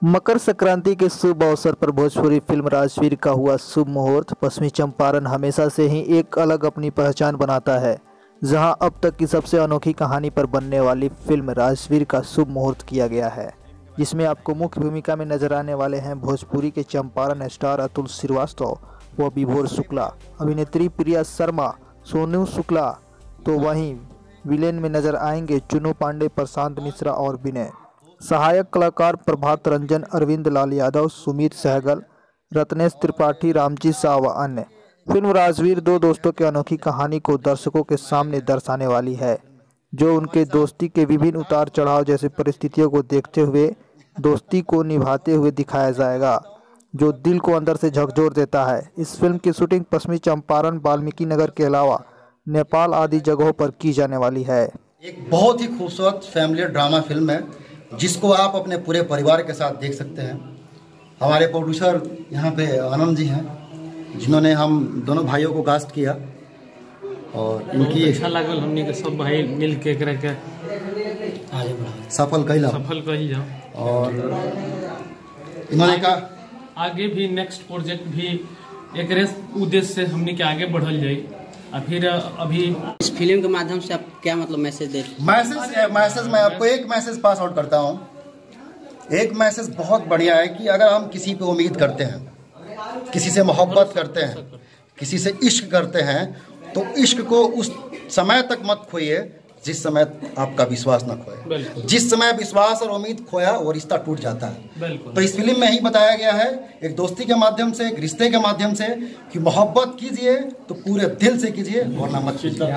मकर संक्रांति के शुभ अवसर पर भोजपुरी फिल्म राजवीर का हुआ शुभ मुहूर्त। पश्चिमी चंपारण हमेशा से ही एक अलग अपनी पहचान बनाता है, जहां अब तक की सबसे अनोखी कहानी पर बनने वाली फिल्म राजवीर का शुभ मुहूर्त किया गया है, जिसमें आपको मुख्य भूमिका में नजर आने वाले हैं भोजपुरी के चंपारण स्टार अतुल श्रीवास्तव व विभोर शुक्ला, अभिनेत्री प्रिया शर्मा, सोनू शुक्ला, तो वहीं विलेन में नजर आएंगे चुनू पांडे, प्रशांत मिश्रा और विनय। सहायक कलाकार प्रभात रंजन, अरविंद लाल यादव, सुमित सहगल, रत्नेश त्रिपाठी, रामजी शाह व अन्य। फिल्म राजवीर दो दोस्तों की अनोखी कहानी को दर्शकों के सामने दर्शाने वाली है, जो उनके दोस्ती के विभिन्न उतार चढ़ाव जैसे परिस्थितियों को देखते हुए दोस्ती को निभाते हुए दिखाया जाएगा, जो दिल को अंदर से झकझोर देता है। इस फिल्म की शूटिंग पश्चिमी चंपारण, वाल्मीकि नगर के अलावा नेपाल आदि जगहों पर की जाने वाली है। एक बहुत ही खूबसूरत फैमिली ड्रामा फिल्म है, जिसको आप अपने पूरे परिवार के साथ देख सकते हैं। हमारे प्रोड्यूसर यहाँ पे आनंद जी हैं, जिन्होंने हम दोनों भाइयों को कास्ट किया और इनकी अच्छा लागल हमने के सब भाई मिल के आगे बढ़ा सफल कही जाओ। और इन्होंने कहा आगे भी नेक्स्ट प्रोजेक्ट भी एक उद्देश्य से हमने के आगे बढ़ल जाए। फिर अभी इस फिल्म के माध्यम से आप क्या मतलब मैसेज दे? मैसेज मैं आपको एक मैसेज पास आउट करता हूँ। एक मैसेज बहुत बढ़िया है कि अगर हम किसी पे उम्मीद करते हैं, किसी से मोहब्बत करते हैं, किसी से इश्क करते हैं, तो इश्क को उस समय तक मत खोइए जिस समय आपका विश्वास न खोए। जिस समय विश्वास और उम्मीद खोया वो रिश्ता टूट जाता है। तो इस फिल्म में ही बताया गया है, एक दोस्ती के माध्यम से, एक रिश्ते के माध्यम से, कि मोहब्बत कीजिए तो पूरे दिल से कीजिए, वरना मत कीजिए।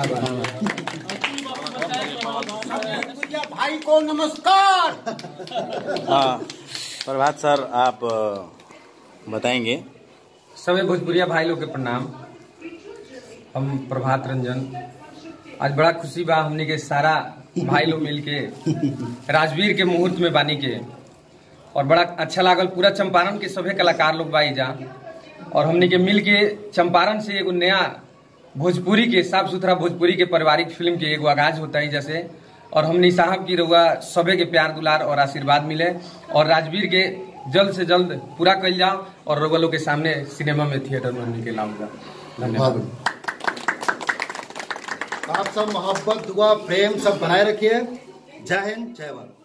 भाई को नमस्कार। प्रभात सर, आप बताएंगे? सभी भोजपुरिया भाई लोग के प्रणाम। हम प्रभात रंजन, आज बड़ा खुशी बा हमने के सारा भाई लोग मिल के राजवीर के मुहूर्त में बानी के, और बड़ा अच्छा लागल। पूरा चंपारण के सभी कलाकार लोग बाई जा, और हमने के मिल के चंपारण से एगो नया भोजपुरी के, साफ सुथरा भोजपुरी के पारिवारिक फिल्म के एगो आगाज होता है जैसे। और हमने साहब की रउआ सभी के प्यार दुलार और आशीर्वाद मिले, और राजवीर के जल्द से जल्द पूरा कल जाओ और रउआ लोग के सामने सिनेमा में, थिएटर में हमने के लाऊंगा। धन्यवाद। आप सब मोहब्बत, दुआ, प्रेम सब बनाए रखिए। जय हिंद, जय भारत।